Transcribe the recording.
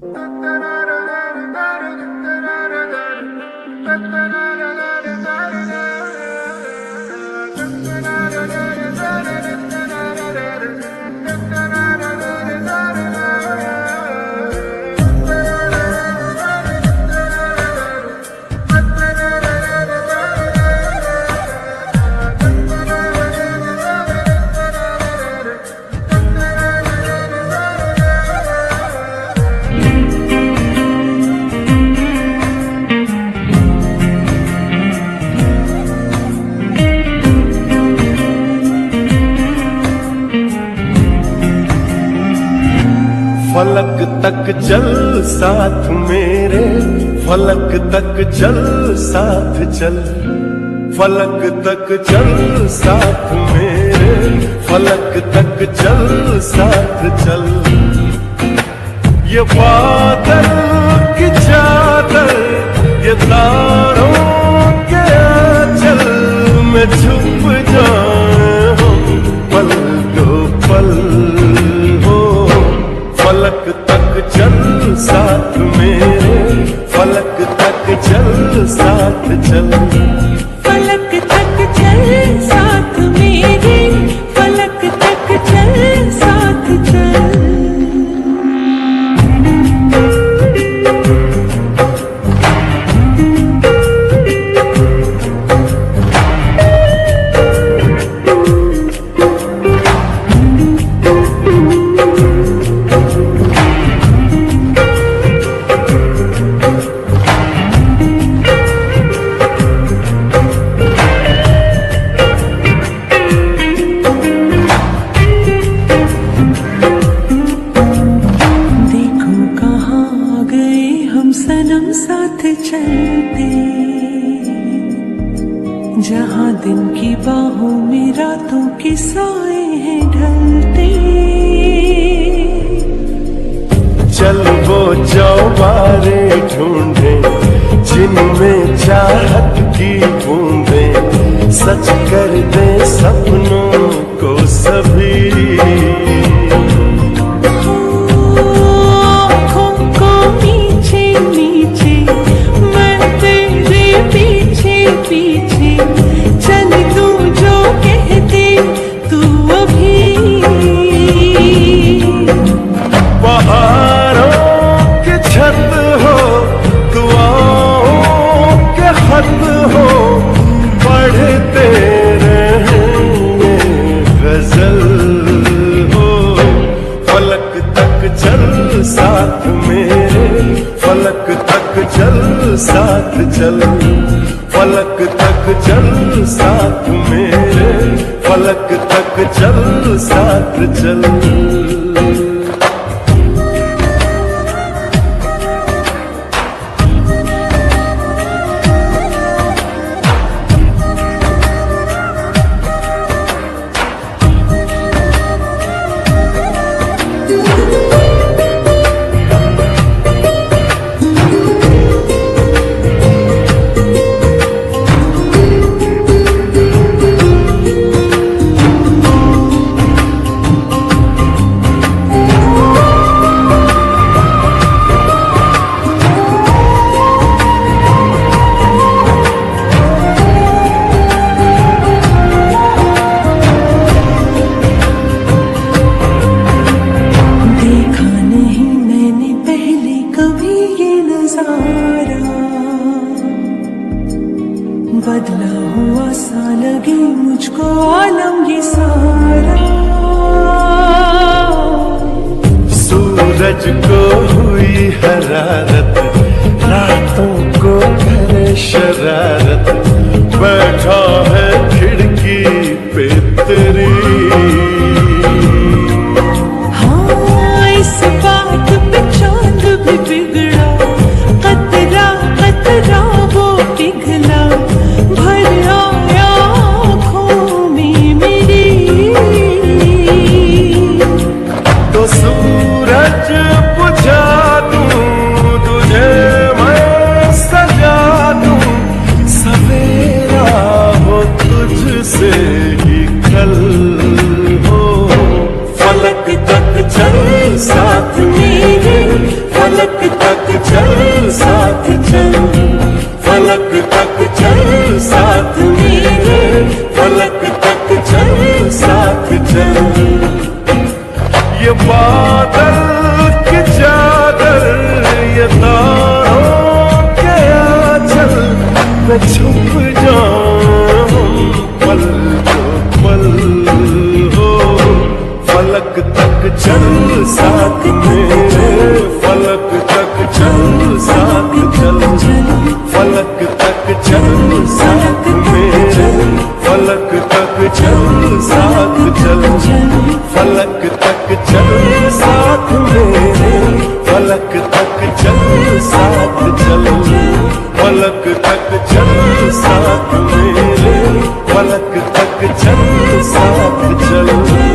फलक तक चल साथ मेरे, फलक तक चल साथ चल, फलक तक चल साथ मेरे, फलक तक चल साथ चल। ये बादल की चादर, ये तारों के आंचल में छुप जाए हम पल दो पल। फलक तक चल साथ मेरे, फलक तक चल साथ चल, फलक तक चल साथ मेरे, फलक तक चल साथ चल। सनम साथ चलते, जहाँ दिन की बाहों में रातों के साए हैं ढलते। चल वो चौबारे ढूंढे जिनमें चाहत की बूंदें सच कर दे सपनों को सभी। पीछे चल तू जो कहते तू अभी। बहारों की छत हो, दुआओं के खत हो, पढ़ते रहेंगे गजल हो। फलक तक चल साथ मेरे, फलक तक चल साथ चल, फलक तक चल साथ मेरे, फलक तक चल साथ चल। बदला हुआ सा लगे मुझको आलम ये सारा। सूरज को हुई हरारत, रातों को करे शरारत, बैठा है खिड़की पे तेरी। हाँ इस बात पे चांद भी बिगड़ा, कतरा कतरा वो पिघला, भर आया आँखों में मेरी। तो सूरज बुझा दूं तुझे मैं सजा दूं, सवेरा हो तुझसे ही कल हो। फलक तक चल साथ मेरे, फलक तक चल साथ मेरे, फलक तक चल साथ चल। ये बादल की चादर, ये तारों के आंचल में छुप जाऊं पल को पल हो। फलक तक चल साथ मेरे, फलक तक चल साथ चल। फलक तक चल साथ मेरे, फलक तक चल साथ चल। फलक तक चल साथ मेरे, फलक तक चल साथ चल। फलक तक चल साथ मेरे, फलक तक चल साथ चल।